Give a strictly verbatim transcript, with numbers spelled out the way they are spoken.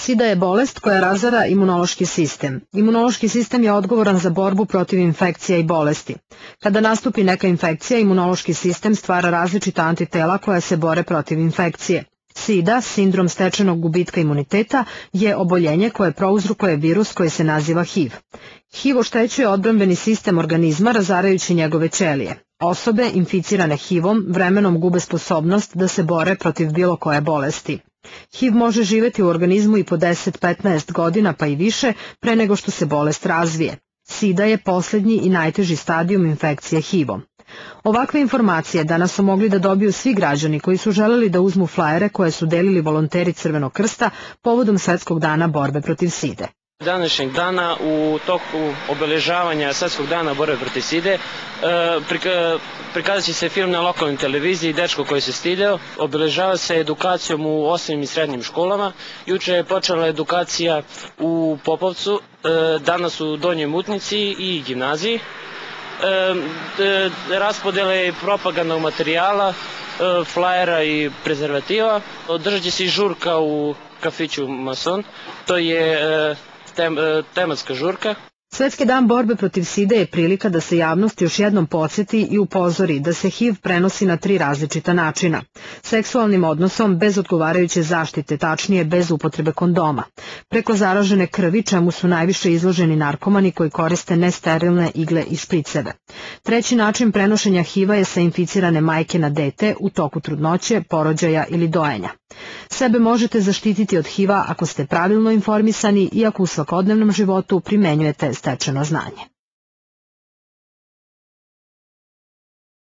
Sida je bolest koja razara imunološki sistem. Imunološki sistem je odgovoran za borbu protiv infekcija i bolesti. Kada nastupi neka infekcija, imunološki sistem stvara različita antitela koja se bore protiv infekcije. Sida, sindrom stečenog gubitka imuniteta, je oboljenje koje prouzrokuje virus koji se naziva H I V. H I V oštećuje odbrambeni sistem organizma razarajući njegove ćelije. Osobe inficirane H I V-om vremenom gube sposobnost da se bore protiv bilo koje bolesti. H I V može živeti u organizmu i po deset do petnaest godina pa i više pre nego što se bolest razvije. Sida je posljednji i najteži stadijum infekcije H I V-om. Ovakve informacije danas su mogli da dobiju svi građani koji su želeli da uzmu flajere koje su delili volonteri Crvenog krsta povodom Svetskog dana borbe protiv side. Današnjeg dana u toku obeležavanja Svetskog dana borbe protiv side prikazat će se film na lokalnoj televiziji Dečko koji se stideo. Obeležava se edukacijom u osnovnim i srednjim školama. Juče je počela edukacija u Popovcu, danas u Donjoj Mutnici i gimnaziji. Raspodele i propagandnog materijala, flajera i prezervativa. Održat će se i žurka u kafiću Mason. To je tem, tematska žurka. Svetski dan borbe protiv side je prilika da se javnost još jednom podsjeti i upozori da se H I V prenosi na tri različita načina. Seksualnim odnosom bez odgovarajuće zaštite, tačnije bez upotrebe kondoma. Preko zaražene krvi, čemu su najviše izloženi narkomani koji koriste nesterilne igle i špriceve. Treći način prenošenja H I V-a je sa inficirane majke na dete u toku trudnoće, porođaja ili dojenja. Sebe možete zaštititi od H I V-a ako ste pravilno informisani i ako u svakodnevnom životu primenjujete stečeno znanje.